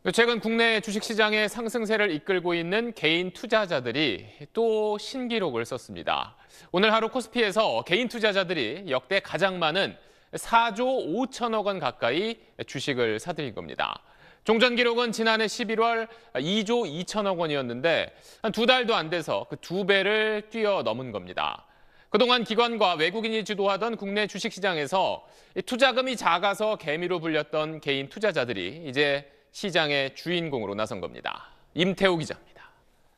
최근 국내 주식시장의 상승세를 이끌고 있는 개인 투자자들이 또 신기록을 썼습니다. 오늘 하루 코스피에서 개인 투자자들이 역대 가장 많은 4조 5천억 원 가까이 주식을 사들인 겁니다. 종전 기록은 지난해 11월 2조 2천억 원이었는데 한 두 달도 안 돼서 그 두 배를 뛰어넘은 겁니다. 그동안 기관과 외국인이 주도하던 국내 주식시장에서 투자금이 작아서 개미로 불렸던 개인 투자자들이 이제 시장의 주인공으로 나선 겁니다. 임태호 기자입니다.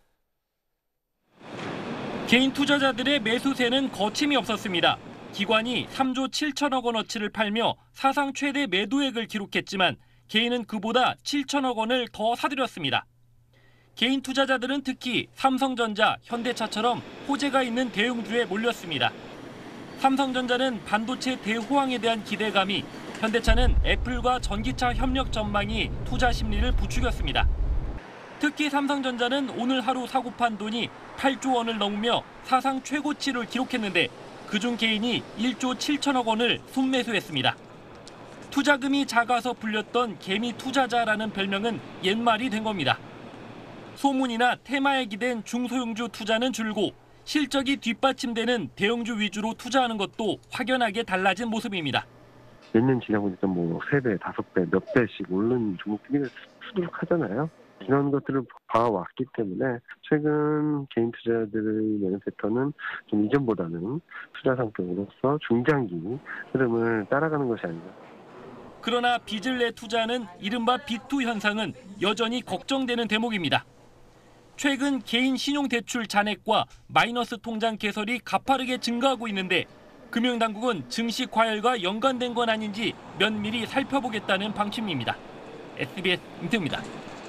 개인 투자자들의 매수세는 거침이 없었습니다. 기관이 3조 7천억 원어치를 팔며 사상 최대 매도액을 기록했지만 개인은 그보다 7천억 원을 더 사들였습니다. 개인 투자자들은 특히 삼성전자, 현대차처럼 호재가 있는 대형주에 몰렸습니다. 삼성전자는 반도체 대호황에 대한 기대감이, 현대차는 애플과 전기차 협력 전망이 투자 심리를 부추겼습니다. 특히 삼성전자는 오늘 하루 사고판 돈이 8조 원을 넘으며 사상 최고치를 기록했는데 그중 개인이 1조 7천억 원을 순매수했습니다. 투자금이 작아서 불렸던 개미 투자자라는 별명은 옛말이 된 겁니다. 소문이나 테마에 기댄 중소형주 투자는 줄고 실적이 뒷받침되는 대형주 위주로 투자하는 것도 확연하게 달라진 모습입니다. 몇 년 지나고 있으니까 3배, 5배, 몇 배씩 오른 종목들이 수두룩하잖아요. 이런 것들을 봐왔기 때문에 최근 개인 투자자들의 여는 패턴은 좀 이전보다는 투자 상품으로서 중장기 흐름을 따라가는 것이 아닌가. 그러나 빚을 내 투자하는 이른바 빚투 현상은 여전히 걱정되는 대목입니다. 최근 개인 신용대출 잔액과 마이너스 통장 개설이 가파르게 증가하고 있는데 금융당국은 증시 과열과 연관된 건 아닌지 면밀히 살펴보겠다는 방침입니다. SBS 임태우입니다.